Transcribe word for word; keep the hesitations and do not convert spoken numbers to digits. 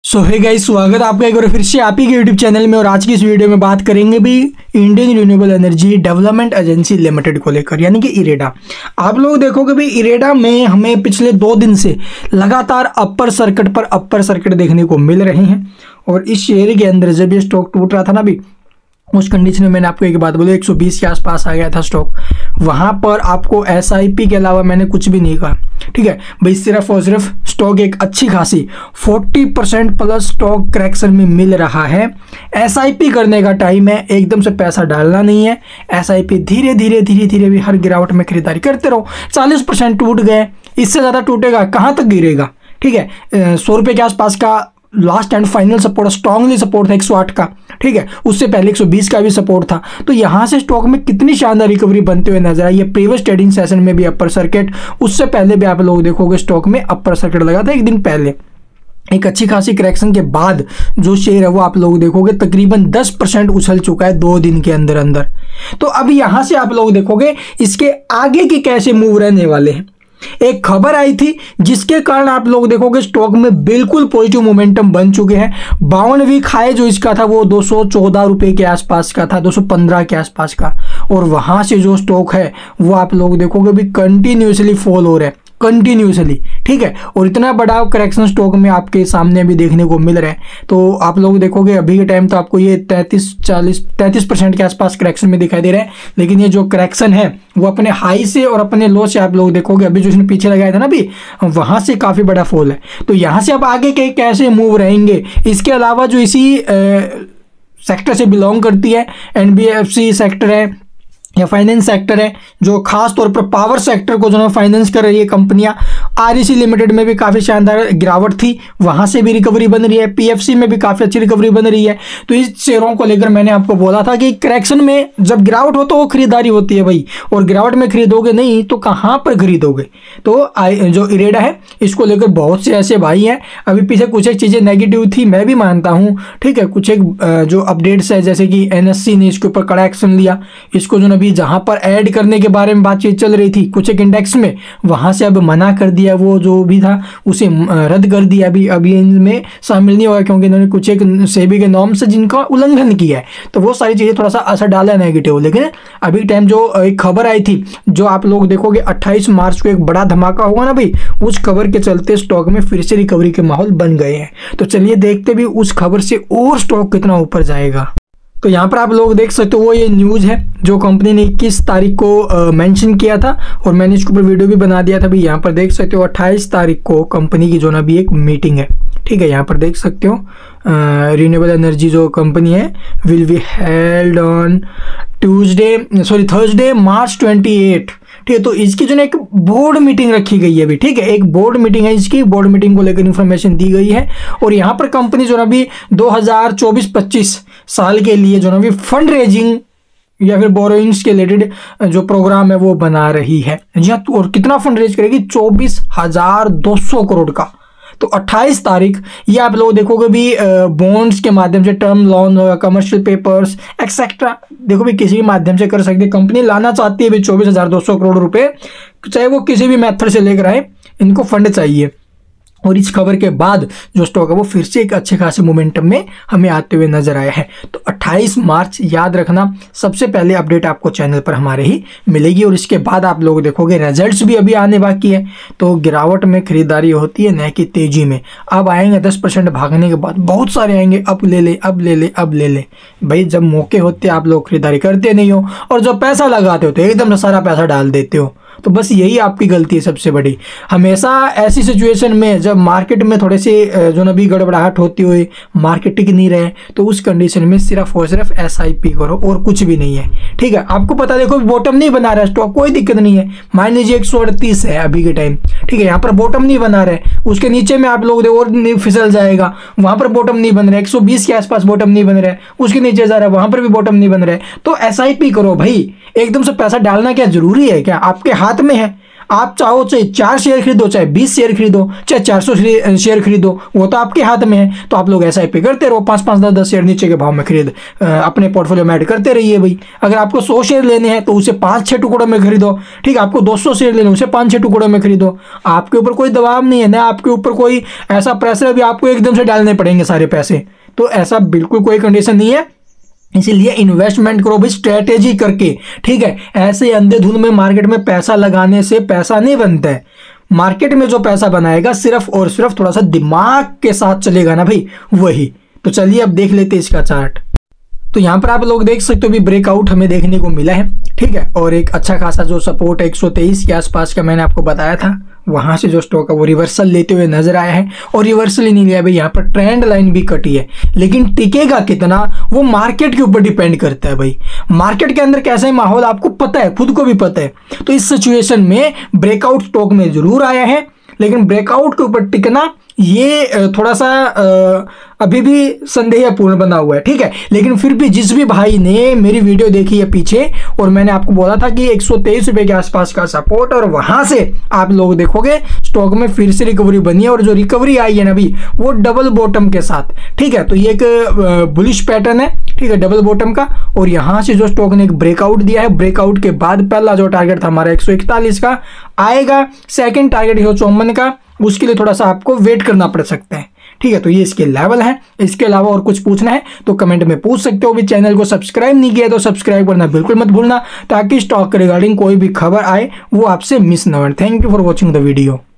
सो hey guys, स्वागत है आपका एक बार फिर से आप ही के यूट्यूब चैनल में। और आज की इस वीडियो में बात करेंगे भी Indian renewable energy development agency limited को लेकर, यानी कि इरेडा। आप लोग देखोगे भी इरेडा में हमें पिछले दो दिन से लगातार अपर सर्किट पर अपर सर्किट देखने को मिल रहे हैं। और इस शेयर के अंदर जब ये स्टॉक टूट रहा था ना भी, उस कंडीशन में मैंने आपको एक बात बोली, एक सौ बीस के आसपास आ गया था स्टॉक। वहां पर आपको एसआईपी के अलावा मैंने कुछ भी नहीं कहा, ठीक है भाई। सिर्फ और सिर्फ स्टॉक एक अच्छी खासी चालीस परसेंट प्लस स्टॉक करेक्शन में मिल रहा है। एसआईपी करने का टाइम है, एकदम से पैसा डालना नहीं है। एसआईपी धीरे धीरे धीरे धीरे भी हर गिरावट में खरीदारी करते रहो। चालीस परसेंट टूट गए, इससे ज़्यादा टूटेगा कहाँ तक गिरेगा, ठीक है। सौ रुपये के आसपास का last and final support, strongly support था एक सौ आठ का, ठीक है। उससे पहले एक सौ बीस का भी सपोर्ट था। तो यहाँ से स्टॉक में कितनी शानदार रिकवरी बनते हुए नजर आई है। प्रीवियस ट्रेडिंग सेशन में भी अपर सर्किट, उससे पहले भी आप लोग देखोगे स्टॉक में अपर सर्किट लगा था एक दिन पहले। एक अच्छी खासी करेक्शन के बाद जो शेयर है वो आप लोग देखोगे तकरीबन दस परसेंट उछल चुका है दो दिन के अंदर अंदर। तो अब यहाँ से आप लोग देखोगे इसके आगे के कैसे मूव रहने वाले हैं। एक खबर आई थी जिसके कारण आप लोग देखोगे स्टॉक में बिल्कुल पॉजिटिव मोमेंटम बन चुके हैं। बावन वीक हाई जो इसका था वो दो सौ चौदह रुपए के आसपास का था, दो सौ पंद्रह के आसपास का। और वहां से जो स्टॉक है वो आप लोग देखोगे भी कंटिन्यूसली फॉल हो रहा है, कंटिन्यूसली, ठीक है। और इतना बड़ा करेक्शन स्टॉक में आपके सामने अभी देखने को मिल रहा है। तो आप लोग देखोगे अभी के टाइम तो आपको ये तैंतीस चालीस तैंतीस परसेंट के आसपास करेक्शन में दिखाई दे रहा है। लेकिन ये जो करेक्शन है वो अपने हाई से और अपने लो से आप लोग देखोगे अभी जो इसने पीछे लगाया था ना अभी, वहां से काफी बड़ा फॉल है। तो यहाँ से अब आगे के कैसे मूव रहेंगे। इसके अलावा जो इसी सेक्टर से बिलोंग करती है, एनबीएफसी सेक्टर है या फाइनेंस सेक्टर है, जो खास तौर पर पावर सेक्टर को जो है फाइनेंस कर रही है कंपनियां। आरईसी लिमिटेड में भी काफ़ी शानदार गिरावट थी, वहां से भी रिकवरी बन रही है। पीएफसी में भी काफ़ी अच्छी रिकवरी बन रही है। तो इस शेयरों को लेकर मैंने आपको बोला था कि करेक्शन में जब गिरावट हो तो वो खरीदारी होती है भाई, और गिरावट में खरीदोगे नहीं तो कहाँ पर खरीदोगे। तो जो इरेडा है इसको लेकर बहुत से ऐसे भाई हैं। अभी पीछे कुछ एक चीज़ें नेगेटिव थी, मैं भी मानता हूँ, ठीक है। कुछ एक जो अपडेट्स है जैसे कि एनएससी ने इसके ऊपर कड़ा एक्शन लिया, इसको जो जहां पर ऐड करने के बारे में बातचीत चल रही थी कुछ एक इंडेक्स में, वहां से अब मना कर दिया। वो जो भी था उसे रद्द कर दिया। अभी अभी इनमें शामिल नहीं होगा क्योंकि इन्होंने कुछ एक सेबी के नॉर्म से जिनका उल्लंघन किया है। तो वो सारी चीजें थोड़ा सा असर डाला है नेगेटिव। लेकिन अभी टाइम जो एक खबर आई थी जो आप लोग देखोगे अट्ठाईस मार्च को एक बड़ा धमाका होगा ना भाई, उस खबर के चलते स्टॉक में फिर से रिकवरी के माहौल बन गए हैं। तो चलिए देखते भी उस खबर से और स्टॉक कितना ऊपर जाएगा। तो यहाँ पर आप लोग देख सकते हो वो ये न्यूज़ है जो कंपनी ने इक्कीस तारीख को मेंशन किया था, और मैंने इसके ऊपर वीडियो भी बना दिया था भी। यहाँ पर देख सकते हो अट्ठाईस तारीख को कंपनी की जो ना भी एक मीटिंग है, ठीक है। यहाँ पर देख सकते हो रिन्यूएबल एनर्जी जो कंपनी है will be held on Tuesday sorry Thursday March twenty eight, ठीक है। तो इसकी जो है एक बोर्ड मीटिंग रखी गई है अभी, ठीक है। एक बोर्ड मीटिंग है इसकी, बोर्ड मीटिंग को लेकर इन्फॉर्मेशन दी गई है। और यहाँ पर कंपनी जो ना अभी दो हज़ार चौबीस पच्चीस साल के लिए जो ना अभी फंड रेजिंग या फिर बोरोइंग्स के रिलेटेड जो प्रोग्राम है वो बना रही है। जी हाँ, और कितना फंड रेज करेगी, चौबीस हजार दो सौ करोड़ का। तो अट्ठाईस तारीख ये आप लोग देखोगे भी बॉन्ड्स के माध्यम से, term loan, commercial papers etcetera, देखो भी किसी भी माध्यम से कर सकते। कंपनी लाना चाहती है भी चौबीस हजार दो सौ करोड़ रुपए, चाहे वो किसी भी मेथड से लेकर आए, इनको फंड चाहिए। और इस खबर के बाद जो स्टॉक है वो फिर से एक अच्छे खासे मोमेंटम में हमें आते हुए नजर आया है। तो अट्ठाईस मार्च याद रखना, सबसे पहले अपडेट आपको चैनल पर हमारे ही मिलेगी। और इसके बाद आप लोग देखोगे रिजल्ट्स भी अभी आने बाकी है। तो गिरावट में खरीदारी होती है न कि तेजी में। अब आएंगे दस परसेंट भागने के बाद बहुत सारे आएंगे, अब ले ले अब ले ले अब ले ले भाई। जब मौके होते आप लोग खरीदारी करते नहीं हो, और जब पैसा लगाते हो तो एकदम से सारा पैसा डाल देते हो। तो बस यही आपकी गलती है सबसे बड़ी। हमेशा ऐसी सिचुएशन में जब मार्केट में थोड़े से जो ना भी गड़बड़ाहट होती हुई मार्केट टिक नहीं रहे, तो उस कंडीशन में सिर्फ और सिर्फ एसआईपी करो और कुछ भी नहीं है, ठीक है। आपको पता देखो बॉटम नहीं बना रहा है स्टॉक, कोई दिक्कत नहीं है। मान लीजिए एक सौ अड़तीस है अभी के टाइम, ठीक है। यहाँ पर बॉटम नहीं बना रहे, उसके नीचे में आप लोग देखो और नहीं फिसल जाएगा, वहां पर बॉटम नहीं बन रहा है। एक सौ बीस के आसपास बॉटम नहीं बन रहा है, उसके नीचे जा रहा है, वहां पर भी बॉटम नहीं बन रहा है। तो एसआईपी करो भाई। एकदम से पैसा डालना क्या जरूरी है क्या, आपके हाथ में है। आप चाहो चाहे चार शेयर खरीदो, चाहे बीस शेयर खरीदो, चाहे चार सौ शेयर खरीदो, वो तो आपके हाथ में है। तो आप लोग एस आई पी करते रहो, पाँच पाँच दस दस शेयर नीचे के भाव में खरीद अपने पोर्टफोलियो में ऐड करते रहिए भाई। अगर आपको सौ शेयर लेने हैं तो उसे पाँच छः टुकड़ों में खरीदो, ठीक है। आपको दो सौ शेयर लेने उसे पाँच छः टुकड़ों में खरीदो। आपके ऊपर कोई दबाव नहीं है ना, आपके ऊपर कोई ऐसा प्रेशर है भी आपको एकदम से डालने पड़ेंगे सारे पैसे, तो ऐसा बिल्कुल कोई कंडीशन नहीं है। इसीलिए इन्वेस्टमेंट करो भी स्ट्रेटेजी करके, ठीक है। ऐसे अंधेधुंध में मार्केट में पैसा लगाने से पैसा नहीं बनता है। मार्केट में जो पैसा बनाएगा सिर्फ और सिर्फ थोड़ा सा दिमाग के साथ चलेगा ना भाई, वही। तो चलिए अब देख लेते हैं इसका चार्ट। तो यहाँ पर आप लोग देख सकते हो भी ब्रेकआउट हमें देखने को मिला है, ठीक है। और एक अच्छा खासा जो सपोर्ट है एक सौ तेईस के आसपास का मैंने आपको बताया था, वहां से जो स्टॉक है वो रिवर्सल लेते हुए नजर आया है। और रिवर्सल ही नहीं लिया भाई, यहाँ पर ट्रेंड लाइन भी कटी है, लेकिन टिकेगा कितना वो मार्केट के ऊपर डिपेंड करता है भाई। मार्केट के अंदर कैसा है माहौल आपको पता है, खुद को भी पता है। तो इस सिचुएशन में ब्रेकआउट स्टॉक में जरूर आया है, लेकिन ब्रेकआउट के ऊपर टिकना ये थोड़ा सा अभी भी संदेहपूर्ण बना हुआ है, ठीक है। लेकिन फिर भी जिस भी भाई ने मेरी वीडियो देखी है पीछे, और मैंने आपको बोला था कि एक सौ तेईस रुपए के आसपास का सपोर्ट, और वहां से आप लोग देखोगे स्टॉक में फिर से रिकवरी बनी है, और जो रिकवरी आई है ना अभी वो डबल बॉटम के साथ, ठीक है। तो ये एक बुलिश पैटर्न है, ठीक है, डबल बॉटम का। और यहां से जो स्टॉक ने एक ब्रेकआउट दिया है, ब्रेकआउट के बाद पहला जो टारगेट था हमारा एक सौ इकतालीस का आएगा, सेकेंड टारगेट एक सौ चौवन का, उसके लिए थोड़ा सा आपको वेट करना पड़ सकता है, ठीक है। तो ये इसके लेवल है। इसके अलावा और कुछ पूछना है तो कमेंट में पूछ सकते हो। भी चैनल को सब्सक्राइब नहीं किया तो सब्सक्राइब करना बिल्कुल मत भूलना, ताकि स्टॉक के रिगार्डिंग कोई भी खबर आए वो आपसे मिस ना हो। Thank you for watching the video.